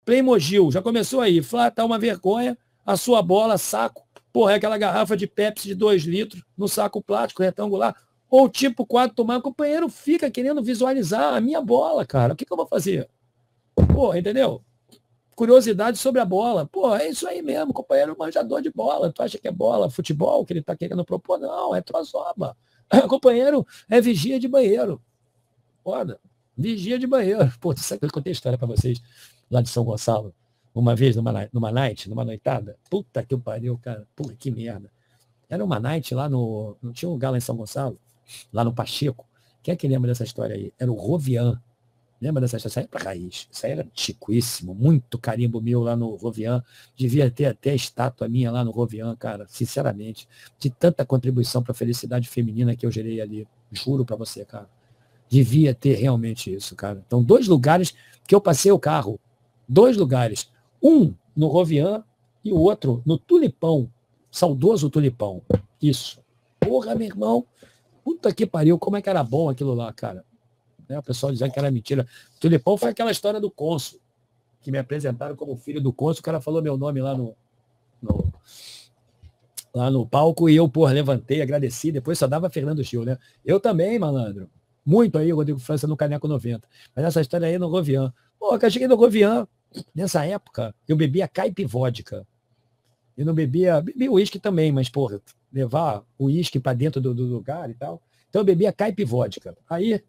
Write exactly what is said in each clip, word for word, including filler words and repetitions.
Playmobil, já começou aí. Flá, tá uma vergonha. A sua bola, saco. Porra, é aquela garrafa de Pepsi de dois litros no saco plástico retangular. Ou tipo quatro tomar. O companheiro fica querendo visualizar a minha bola, cara. O que, que eu vou fazer? Porra, entendeu? Curiosidade sobre a bola. Pô, é isso aí mesmo, companheiro manjador de bola. Tu acha que é bola, futebol que ele tá querendo propor? Não, é trozoba. Companheiro é vigia de banheiro. Foda. Vigia de banheiro. Pô, tu sabe que eu contei a história pra vocês lá de São Gonçalo? Uma vez, numa, numa night, numa noitada. Puta que pariu, cara. Puta que merda. Era uma night lá no... Não tinha um lugar lá em São Gonçalo? Lá no Pacheco. Quem é que lembra dessa história aí? Era o Rovian. Lembra dessa história? Isso aí é pra raiz. Isso aí era chiquíssimo. Muito carimbo meu lá no Rovian. Devia ter até estátua minha lá no Rovian, cara. Sinceramente. De tanta contribuição para a felicidade feminina que eu gerei ali. Juro para você, cara. Devia ter realmente isso, cara. Então, dois lugares que eu passei o carro. Dois lugares. Um no Rovian e o outro no Tulipão. Saudoso Tulipão. Isso. Porra, meu irmão. Puta que pariu. Como é que era bom aquilo lá, cara. Né? O pessoal dizendo que era mentira. Tulipão foi aquela história do cônsul, que me apresentaram como filho do cônsul. O cara falou meu nome lá no, no, lá no palco e eu, porra, levantei, agradeci. Depois só dava Fernando Gil, né? Eu também, malandro. Muito aí, Rodrigo França no Caneco noventa. Mas essa história aí no Rovian. Pô, que eu cheguei no Rovian, nessa época, eu bebia caipe vodka. Eu não bebia, bebia uísque também, mas, porra, levar o uísque para dentro do, do lugar e tal. Então eu bebia caipe vodka. Aí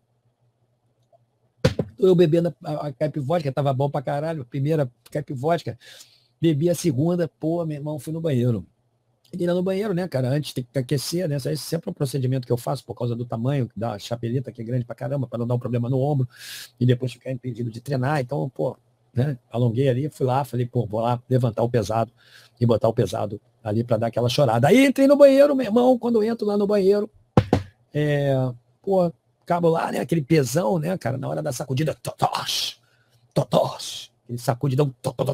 eu bebendo a, a caipe vodka, tava bom pra caralho, a primeira caipe vodka, bebi a segunda, pô, meu irmão, fui no banheiro. E lá no banheiro, né, cara, antes tem que aquecer, né, isso é sempre um procedimento que eu faço por causa do tamanho da chapeleta, que é grande pra caramba, para não dar um problema no ombro, e depois ficar impedido de treinar, então, pô, né, alonguei ali, fui lá, falei, pô, vou lá levantar o pesado e botar o pesado ali para dar aquela chorada. Aí entrei no banheiro, meu irmão, quando eu entro lá no banheiro, é, pô, cabo lá, né, aquele pesão, né, cara, na hora da sacudida, totós, totós, aquele sacudidão,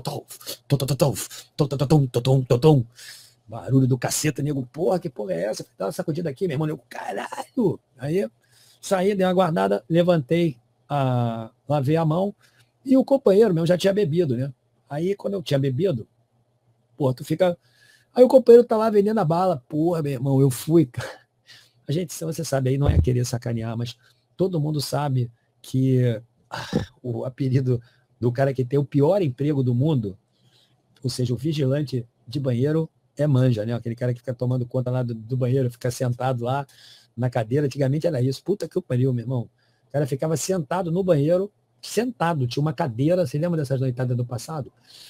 totototó, barulho do caceta, nego, porra, que porra é essa? Dá uma sacudida aqui, meu irmão, nego, caralho. Aí, saí, dei uma guardada, levantei, a, lavei a mão, e o companheiro meu já tinha bebido, né? Aí, quando eu tinha bebido, porra, tu fica... Aí o companheiro tá lá vendendo a bala, porra, meu irmão, eu fui, cara. A gente, se você sabe aí, não é querer sacanear, mas todo mundo sabe que ah, o apelido do cara que tem o pior emprego do mundo, ou seja, o vigilante de banheiro, é manja, né? Aquele cara que fica tomando conta lá do, do banheiro, fica sentado lá na cadeira. Antigamente era isso. Puta que pariu, meu irmão. O cara ficava sentado no banheiro, sentado, tinha uma cadeira. Você lembra dessas noitadas do passado?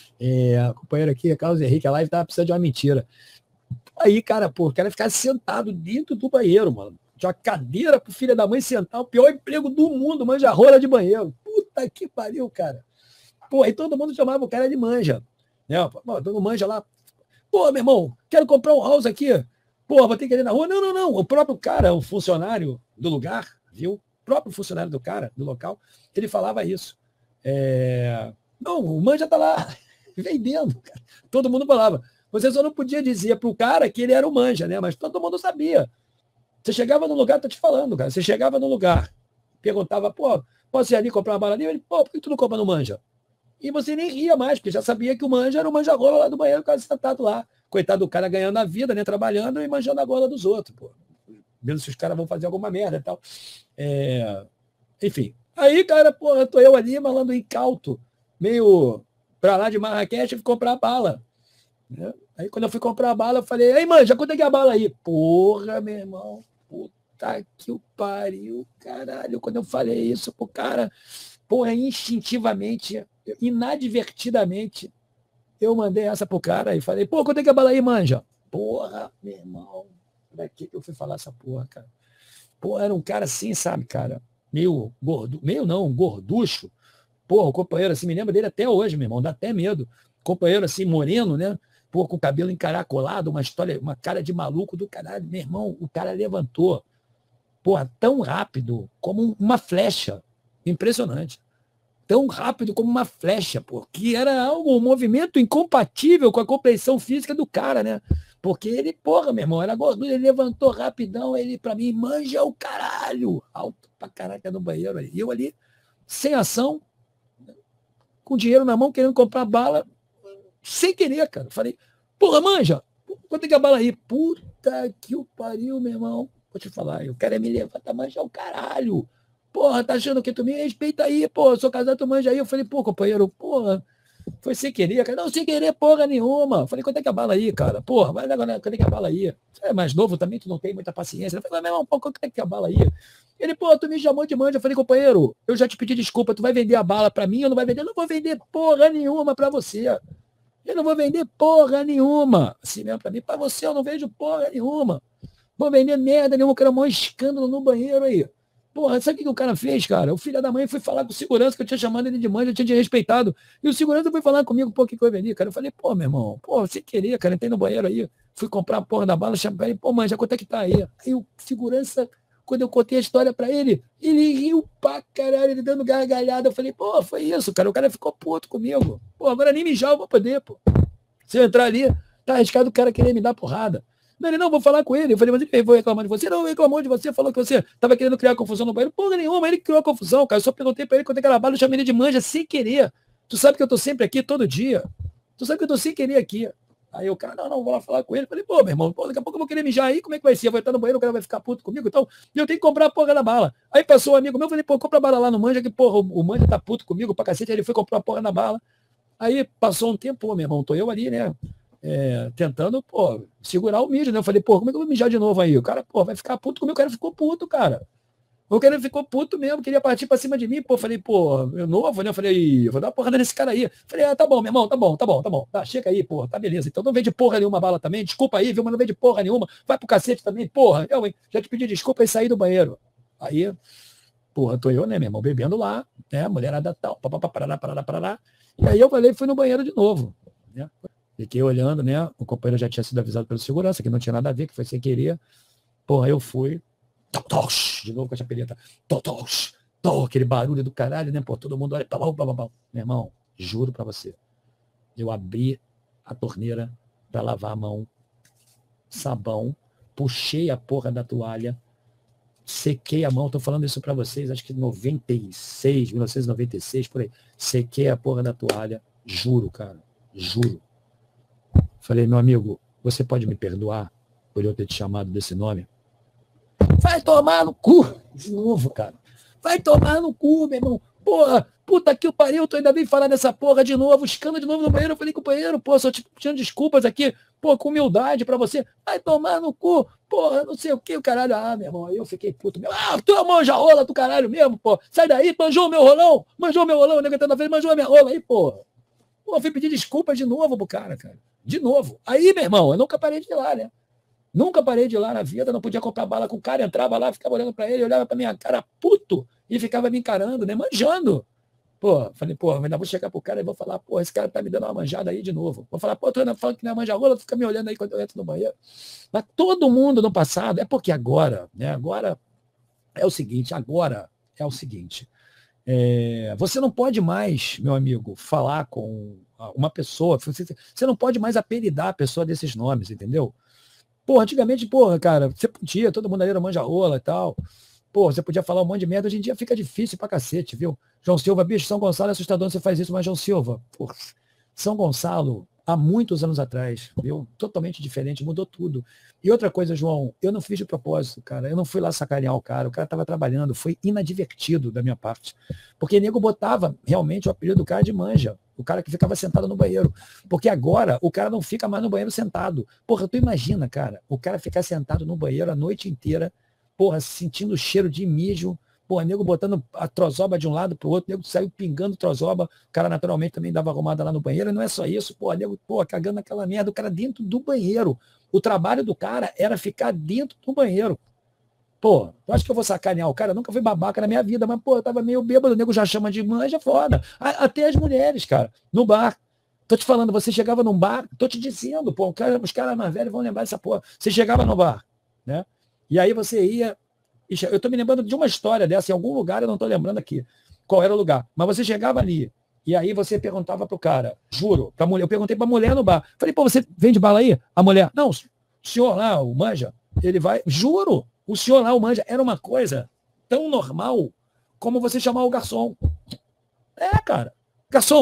É, companheiro aqui, Carlos Henrique, a live tava precisando de uma mentira. Aí, cara, pô, o cara ficava sentado dentro do banheiro, mano. Tinha uma cadeira pro filho da mãe sentar, o pior emprego do mundo, manja rola de banheiro. Puta que pariu, cara. Pô, aí todo mundo chamava o cara de manja. Né? Pô, todo manja lá. Pô, meu irmão, quero comprar um house aqui. Pô, vou ter que ir na rua. Não, não, não. O próprio cara, o funcionário do lugar, viu? O próprio funcionário do cara, do local, ele falava isso. É... Não, o manja tá lá vendendo. Cara. Todo mundo falava. Você só não podia dizer pro cara que ele era o manja, né? Mas todo mundo sabia. Você chegava no lugar, tô te falando, cara. Você chegava no lugar, perguntava, pô, posso ir ali comprar uma bala ali? Ele, pô, por que tu não compra no manja? E você nem ria mais, porque já sabia que o manja era o manja-rola lá do banheiro, quase sentado lá. Coitado do cara ganhando a vida, né? Trabalhando e manjando a gola dos outros, pô. Vendo se os caras vão fazer alguma merda e tal. É... Enfim. Aí, cara, porra, tô eu ali, malandro incauto, meio pra lá de Marrakech, fui comprar bala. Né? Aí, quando eu fui comprar a bala, eu falei, ei, manja, quanto é que é a bala aí? Porra, meu irmão, puta que o pariu, caralho. Quando eu falei isso pro cara, porra, instintivamente, inadvertidamente, eu mandei essa pro cara e falei, pô, quanto é que é a bala aí, manja? Porra, meu irmão, pra que eu fui falar essa porra, cara? Porra, era um cara assim, sabe, cara? Meio gordo, meio não, gorducho. Porra, o companheiro assim, me lembra dele até hoje, meu irmão, dá até medo. Companheiro assim, moreno, né? Pô, com o cabelo encaracolado, uma história, uma cara de maluco do caralho. Meu irmão, o cara levantou, porra, tão rápido como uma flecha. Impressionante. Tão rápido como uma flecha, pô, que era algo, um movimento incompatível com a compreensão física do cara, né? Porque ele, porra, meu irmão, era gordura, ele levantou rapidão, ele, pra mim, manja o caralho. Alto pra caraca no banheiro ali. E eu ali, sem ação, com dinheiro na mão, querendo comprar bala, sem querer, cara. Falei, porra, manja, quanto é que é a bala aí? Puta que o pariu, meu irmão. Vou te falar, eu quero é me levantar, manja o caralho. Porra, tá achando que tu me respeita aí, pô, sou casado, tu manja aí. Eu falei, pô, companheiro, porra, foi sem querer, cara. Não, sem querer porra nenhuma. Eu falei, quanto é que é a bala aí, cara? Porra, vai lá, quanto é que é a bala aí? Você é mais novo também, tu não tem muita paciência. Eu falei, meu irmão, pô, quanto é que é a bala aí? Ele, pô, tu me chamou de manja. Eu falei, companheiro, eu já te pedi desculpa, tu vai vender a bala pra mim ou não vai vender? Eu não vou vender porra nenhuma pra você. Eu não vou vender porra nenhuma. Assim mesmo, pra mim, pra você eu não vejo porra nenhuma. Vou vender merda nenhuma, que era um maior escândalo no banheiro aí. Porra, sabe o que o cara fez, cara? O filho da mãe foi falar com o segurança, que eu tinha chamado ele de mãe, eu tinha respeitado. E o segurança foi falar comigo, pô, que eu vender, cara. Eu falei, pô, meu irmão, pô, você queria, cara, entrei no banheiro aí, fui comprar a porra da bala, chamei ele, pô, mãe, já quanto é que tá aí? Aí o segurança, quando eu contei a história pra ele, ele riu pra caralho, ele dando gargalhada. Eu falei, pô, foi isso, cara. O cara ficou puto comigo. Pô, agora nem mijar eu vou poder, pô. Se eu entrar ali, tá arriscado o cara querer me dar porrada. Não, ele não, vou falar com ele. Eu falei, mas ele foi reclamar de você. Não, ele reclamou de você, falou que você estava querendo criar confusão no banheiro. Porra nenhuma, ele criou a confusão, cara. Eu só perguntei pra ele quando é que era bala, eu chamei ele de manja sem querer. Tu sabe que eu tô sempre aqui todo dia. Tu sabe que eu tô sem querer aqui. Aí o cara, não, não, vou lá falar com ele. Eu falei, pô, meu irmão, pô, daqui a pouco eu vou querer mijar aí, como é que vai ser? Eu vou entrar no banheiro, o cara vai ficar puto comigo, então eu tenho que comprar a porra da bala. Aí passou um amigo meu, eu falei, pô, compra a bala lá no manja, que porra, o, o manja tá puto comigo pra cacete. Aí ele foi comprar a porra da bala. Aí passou um tempo, pô, meu irmão, tô eu ali, né? É, tentando, pô, segurar o mijo, né? Eu falei, pô, como é que eu vou mijar de novo aí? O cara, pô, vai ficar puto comigo. O cara ficou puto, cara. O cara ficou puto mesmo, queria partir pra cima de mim. Pô, falei, pô, eu novo, né? Eu falei, eu vou dar uma porrada nesse cara aí. Falei, ah, tá bom, meu irmão, tá bom, tá bom, tá bom. Tá, chega aí, pô, tá beleza. Então não vende porra nenhuma bala também. Desculpa aí, viu? Mas não vende porra nenhuma. Vai pro cacete também, porra. Eu, hein? Já te pedi desculpa e saí do banheiro. Aí, porra, tô eu, né, meu irmão, bebendo lá, né? Mulherada tal, papapá, parará, parará, parará. E aí eu falei, fui no banheiro de novo, né? Fiquei olhando, né? O companheiro já tinha sido avisado pelo segurança, que não tinha nada a ver, que foi sem querer. Porra, eu fui. De novo com a chapeleta. Aquele barulho do caralho, né? Pô, todo mundo olha. Meu irmão, juro pra você. Eu abri a torneira pra lavar a mão, sabão, puxei a porra da toalha, sequei a mão. Tô falando isso pra vocês, acho que em noventa e seis, mil novecentos e noventa e seis, por aí. Sequei a porra da toalha. Juro, cara. Juro. Falei, meu amigo, você pode me perdoar por eu ter te chamado desse nome? Vai tomar no cu! De novo, cara. Vai tomar no cu, meu irmão. Porra, puta que o pariu, tu ainda vem falar dessa porra de novo, escândalo de novo no banheiro. Eu falei com o banheiro, pô, só te pedindo desculpas aqui, pô, com humildade pra você. Vai tomar no cu, porra, não sei o que, o caralho. Ah, meu irmão, aí eu fiquei puto mesmo. Ah, tu manja rola do caralho mesmo, pô. Sai daí, manjou o meu rolão, manjou o meu rolão, o nego tá na frente, manjou a minha rola aí, porra. Pô, eu fui pedir desculpas de novo pro cara, cara. De novo. Aí, meu irmão, eu nunca parei de ir lá, né? Nunca parei de ir lá na vida, não podia comprar bala com o cara, entrava lá, ficava olhando pra ele, olhava pra minha cara, puto, e ficava me encarando, né? Manjando. Pô, falei, pô, ainda vou chegar pro cara e vou falar, pô, esse cara tá me dando uma manjada aí de novo. Vou falar, pô, tu ainda falando que não é manja-rola, tu fica me olhando aí quando eu entro no banheiro. Mas todo mundo no passado, é porque agora, né? Agora é o seguinte, agora é o seguinte. É, você não pode mais, meu amigo, falar com uma pessoa, você, você não pode mais apelidar a pessoa desses nomes, entendeu? Pô, antigamente, porra, cara, você podia, todo mundo ali era manja-rola e tal. Pô, você podia falar um monte de merda, hoje em dia fica difícil pra cacete, viu? João Silva, bicho, São Gonçalo é assustador, você faz isso, mas João Silva, pô, São Gonçalo, há muitos anos atrás, viu? Totalmente diferente, mudou tudo. E outra coisa, João, eu não fiz de propósito, cara, eu não fui lá sacanear o cara, o cara tava trabalhando, foi inadvertido da minha parte. Porque nego botava realmente o apelido do cara de manja, o cara que ficava sentado no banheiro. Porque agora o cara não fica mais no banheiro sentado. Porra, tu imagina, cara, o cara ficar sentado no banheiro a noite inteira, porra, sentindo o cheiro de mijo, porra, nego botando a trozoba de um lado pro outro, nego saiu pingando trozoba, o cara naturalmente também dava arrumada lá no banheiro, e não é só isso, porra, nego, porra, cagando aquela merda, o cara dentro do banheiro. O trabalho do cara era ficar dentro do banheiro. Pô, eu acho que eu vou sacanear o cara, eu nunca fui babaca na minha vida, mas, pô, eu tava meio bêbado, o nego já chama de manja, foda. Até as mulheres, cara, no bar. Tô te falando, você chegava num bar, tô te dizendo, pô, os caras mais velhos vão lembrar dessa porra. Você chegava no bar, né? E aí você ia... Eu tô me lembrando de uma história dessa, em algum lugar, eu não tô lembrando aqui qual era o lugar. Mas você chegava ali, e aí você perguntava pro cara, juro, pra mulher, eu perguntei pra mulher no bar. Falei, pô, você vende bala aí? A mulher, não, o senhor lá, o manja, ele vai... Juro, o senhor lá, o manja, era uma coisa tão normal como você chamar o garçom. É, cara. Garçom,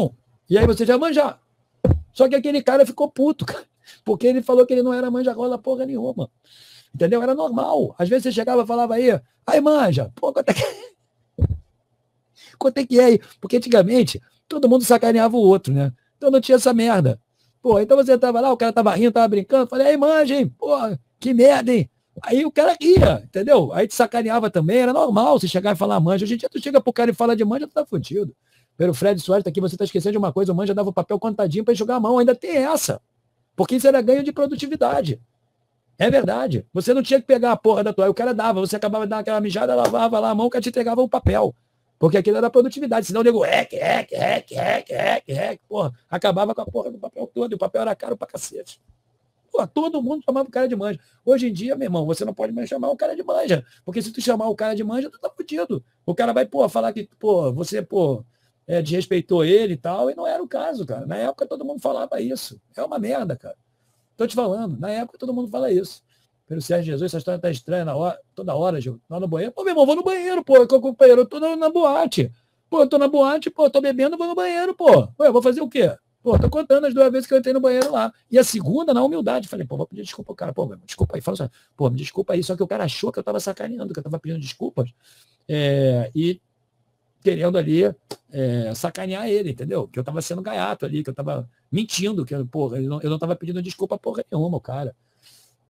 E aí você já manja. Só que aquele cara ficou puto, cara. Porque ele falou que ele não era manja-rola porra nenhuma. Entendeu? Era normal. Às vezes você chegava e falava aí, aí manja, pô, quanto é que, quanto é, que é aí? Porque antigamente todo mundo sacaneava o outro, né? Então não tinha essa merda. Pô, então você tava lá, o cara tava rindo, tava brincando, falei, aí manja, hein? Pô, que merda, hein? Aí o cara ria, entendeu? Aí te sacaneava também, era normal você chegar e falar manja. Hoje em dia tu chega pro cara e fala de manja, tu tá fudido. Pelo Fred Soares tá aqui, você tá esquecendo de uma coisa, o manja dava o papel contadinho para enxugar a mão, ainda tem essa. Porque isso era ganho de produtividade. É verdade. Você não tinha que pegar a porra da toalha, o cara dava, você acabava de dar aquela mijada, lavava lá a mão, o cara te entregava o papel. Porque aquilo era produtividade, senão o nego, rec, rec, rec, rec, rec, rec, porra, acabava com a porra do papel todo, e o papel era caro pra cacete. Pô, todo mundo chamava o cara de manja. Hoje em dia, meu irmão, você não pode mais chamar o cara de manja, porque se tu chamar o cara de manja, tu tá fudido. O cara vai, pô, falar que, pô, você, pô, é, desrespeitou ele e tal, e não era o caso, cara. Na época todo mundo falava isso. É uma merda, cara. Tô te falando, na época todo mundo fala isso. Pelo Sérgio Jesus, essa história tá estranha na hora, toda hora, Gil. Lá no banheiro. Pô, meu irmão, vou no banheiro, pô. Com o companheiro, eu tô na, na boate. Pô, eu tô na boate, pô, tô bebendo, vou no banheiro, pô. Pô, eu vou fazer o quê? Pô, tô contando as duas vezes que eu entrei no banheiro lá. E a segunda, na humildade, falei, pô, vou pedir desculpa ao cara. Pô, meu irmão, desculpa aí. Fala assim, pô, me desculpa aí. Só que o cara achou que eu tava sacaneando, que eu tava pedindo desculpas. É, e querendo ali é, sacanear ele, entendeu? Que eu tava sendo gaiato ali, que eu tava mentindo, que porra, eu não, eu não tava pedindo desculpa porra nenhuma, cara.